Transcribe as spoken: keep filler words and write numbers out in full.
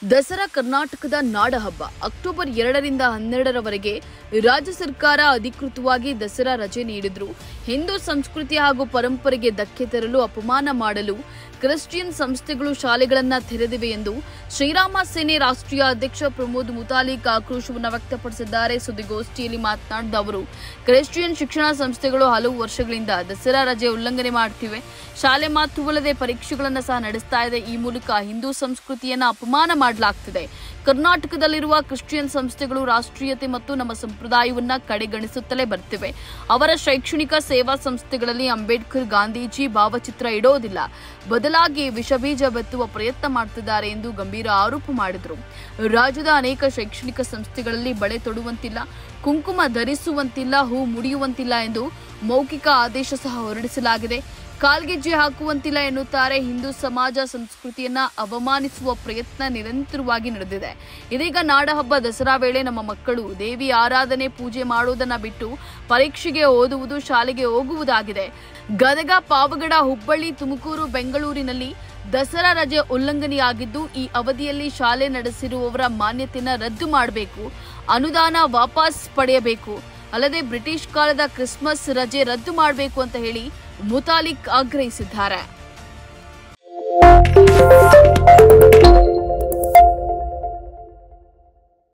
ದಸರಾ ಕರ್ನಾಟಕದ ನಾಡಹಬ್ಬ. ಅಕ್ಟೋಬರ್ ಎರಡರಿಂದ ಹನ್ನೆರಡರವರೆಗೆ ರಾಜ್ಯ ಸರ್ಕಾರ ಅಧಿಕೃತವಾಗಿ ದಸರಾ ರಜೆ ನೀಡಿದ್ರು. ಹಿಂದೂ ಸಂಸ್ಕೃತಿ ಹಾಗೂ ಪರಂಪರೆಗೆ ಧಕ್ಕೆ ತರಲು, ಅಪಮಾನ ಮಾಡಲು ಕ್ರಿಶ್ಚಿಯನ್ ಸಂಸ್ಥೆಗಳು ಶಾಲೆಗಳನ್ನು ತೆರೆದಿವೆ ಎಂದು ಶ್ರೀರಾಮ ಸೇನೆ ರಾಷ್ಟ್ರೀಯ ಅಧ್ಯಕ್ಷ ಪ್ರಮೋದ್ ಮುತಾಲಿಕ್ ಆಕ್ರೋಶವನ್ನು ವ್ಯಕ್ತಪಡಿಸಿದ್ದಾರೆ. ಸುದ್ದಿಗೋಷ್ಠಿಯಲ್ಲಿ ಮಾತನಾಡಿದ ಅವರು, ಕ್ರಿಶ್ಚಿಯನ್ ಶಿಕ್ಷಣ ಸಂಸ್ಥೆಗಳು ಹಲವು ವರ್ಷಗಳಿಂದ ದಸರಾ ರಜೆ ಉಲ್ಲಂಘನೆ ಮಾಡುತ್ತಿವೆ. ಶಾಲೆ ಮಾತ್ರವಲ್ಲದೆ ಪರೀಕ್ಷೆಗಳನ್ನು ಸಹ ನಡೆಸ್ತಾ ಇದೆ. ಈ ಮೂಲಕ ಹಿಂದೂ ಸಂಸ್ಕೃತಿಯನ್ನು ಅಪಮಾನ ಮಾಡಲಾಗ್ತಿದೆ. ಕರ್ನಾಟಕದಲ್ಲಿರುವ ಕ್ರಿಶ್ಚಿಯನ್ ಸಂಸ್ಥೆಗಳು ರಾಷ್ಟ್ರೀಯತೆ ಮತ್ತು ನಮ್ಮ ಸಂಪ್ರದಾಯವನ್ನ ಕಡೆಗಣಿಸುತ್ತಲೇ ಬರ್ತಿವೆ. ಅವರ ಶೈಕ್ಷಣಿಕ ಸೇವಾ ಸಂಸ್ಥೆಗಳಲ್ಲಿ ಅಂಬೇಡ್ಕರ್, ಗಾಂಧೀಜಿ ಭಾವಚಿತ್ರ ಇಡೋದಿಲ್ಲ, ಬದಲಾಗಿ ವಿಷಬೀಜ ಬೆತ್ತುವ ಪ್ರಯತ್ನ ಮಾಡುತ್ತಿದ್ದಾರೆ ಎಂದು ಗಂಭೀರ ಆರೋಪ ಮಾಡಿದರು. ರಾಜ್ಯದ ಅನೇಕ ಶೈಕ್ಷಣಿಕ ಸಂಸ್ಥೆಗಳಲ್ಲಿ ಬಳೆ ತೊಡುವಂತಿಲ್ಲ, ಕುಂಕುಮ ಧರಿಸುವಂತಿಲ್ಲ, ಹೂ ಮುಡಿಯುವಂತಿಲ್ಲ ಎಂದು ಮೌಖಿಕ ಆದೇಶ ಸಹ ಹೊರಡಿಸಲಾಗಿದೆ. ಕಾಲ್ಗೆಜ್ಜೆ ಹಾಕುವಂತಿಲ್ಲ ಎನ್ನುತ್ತಾರೆ. ಹಿಂದೂ ಸಮಾಜ ಸಂಸ್ಕೃತಿಯನ್ನ ಅವಮಾನಿಸುವ ಪ್ರಯತ್ನ ನಿರಂತರವಾಗಿ ನಡೆದಿದೆ. ಇದೀಗ ನಾಡಹಬ್ಬ ದಸರಾ ವೇಳೆ ನಮ್ಮ ಮಕ್ಕಳು ದೇವಿ ಆರಾಧನೆ, ಪೂಜೆ ಮಾಡುವುದನ್ನ ಬಿಟ್ಟು ಪರೀಕ್ಷೆಗೆ ಓದುವುದು, ಶಾಲೆಗೆ ಹೋಗುವುದಾಗಿದೆ. ಗದಗ, ಪಾವಗಡ, ಹುಬ್ಬಳ್ಳಿ, ತುಮಕೂರು, ಬೆಂಗಳೂರಿನಲ್ಲಿ ದಸರಾ ರಜೆ ಉಲ್ಲಂಘನೆಯಾಗಿದ್ದು, ಈ ಅವಧಿಯಲ್ಲಿ ಶಾಲೆ ನಡೆಸಿರುವವರ ಮಾನ್ಯತೆಯನ್ನು ರದ್ದು ಮಾಡಬೇಕು, ಅನುದಾನ ವಾಪಸ್ ಪಡೆಯಬೇಕು, ಅಲ್ಲದೆ ಬ್ರಿಟಿಷ್ ಕಾಲದ ಕ್ರಿಸ್ಮಸ್ ರಜೆ ರದ್ದು ಮಾಡಬೇಕು ಅಂತ ಹೇಳಿ ಮುತಾಲಿಕ್ ಆಗ್ರಹಿಸಿದ್ದಾರೆ.